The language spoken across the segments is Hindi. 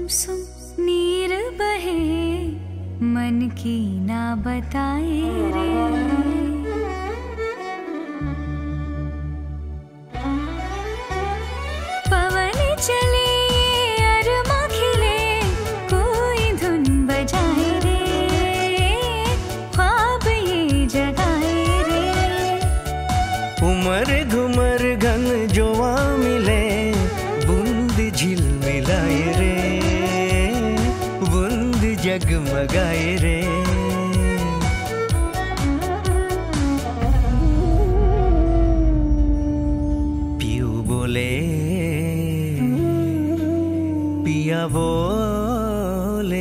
सुम नीर बहे मन की ना बताए रे। पवन चले अरमा खिले कोई धुन बजाए रे, ख्वाब ये जगाए रे। उमर घुमर घन जोआ मिले बूंद झिलमिलाए रे, बूंद जगमगाए रे। पियू बोले पिया बोले,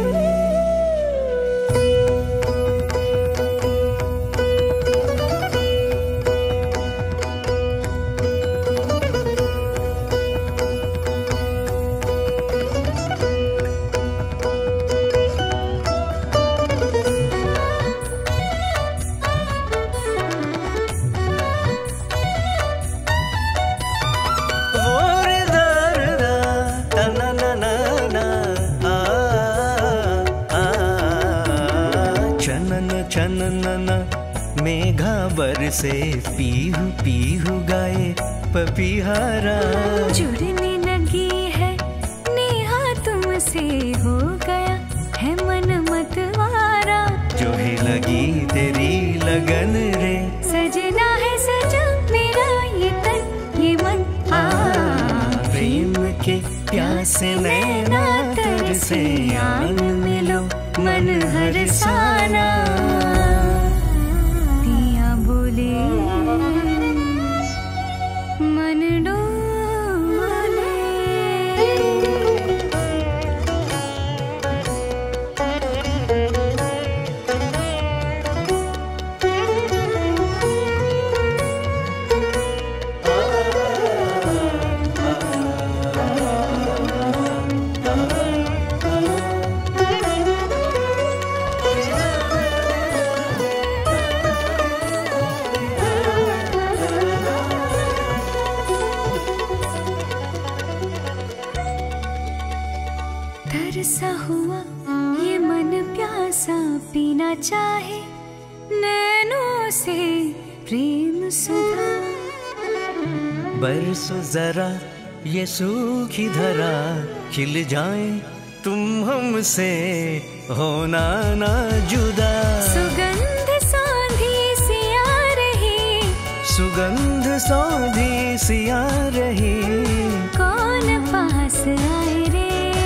चनन मेघा बरसे पीहू पीहू गाए पपीहारा। जुड़ने लगी है नेहा तुमसे, हो गया है मन मतवारा। जो ही लगी तेरी लगन रे, सजना है सजा मेरा ये तन ये मन। प्रेम के प्यासे नैना तरसे, आन मिलो मन हरसाना। पिया बोले मन डोले, तरसा हुआ ये मन प्यासा, पीना चाहे नैनों से प्रेम सुधा। बरसो जरा ये सूखी धरा, खिल जाए तुम हमसे, होना ना जुदा। सुगंध सौंधी सी आ रही, सुगंध सौंधी सी आ रही। कौन पास आए रे,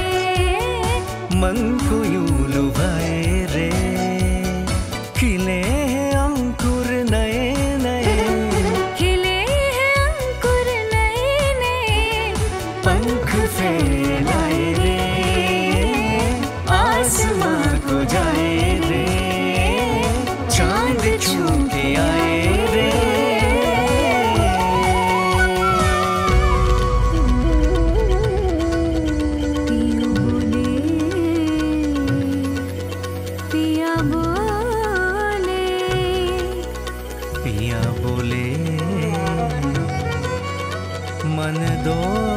मन को यूं लुभाए रे। खिले हैं अंकुर नए नए, खिले हैं अंकुर नए नए। पंख फैलाए रे, आसमां को जाए रे, चांद छू के आए रे। पिया बोले पिया बोले मन दो